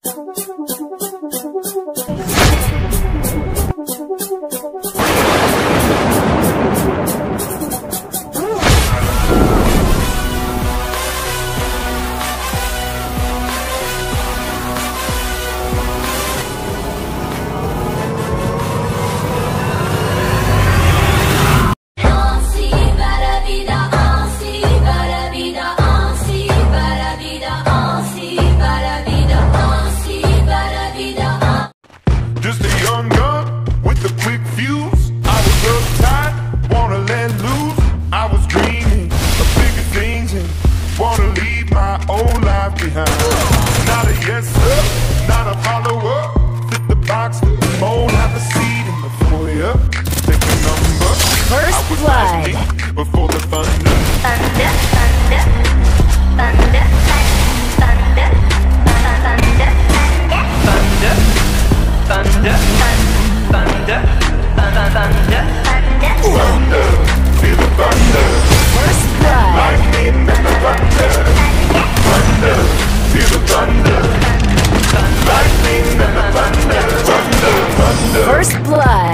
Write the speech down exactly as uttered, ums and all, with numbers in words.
Just a young gun with a quick fuse. I was uptight, wanna let loose. I was dreaming of bigger things and wanna leave my old life behind. Not a yes sir, not a follower. Fit the box, fit the mold, have a seat in the foyer. Take a number. First I was blood. lightning before the thunder. Thunder, thunder, thunder, thunder, thunder, thunder. Thunder, thunder, thunder, thunder, Thunder, feel the thunder. First blood. Lightning and the thunder. Thunder, feel the thunder. Lightning and the thunder. Thunder, thunder. First blood.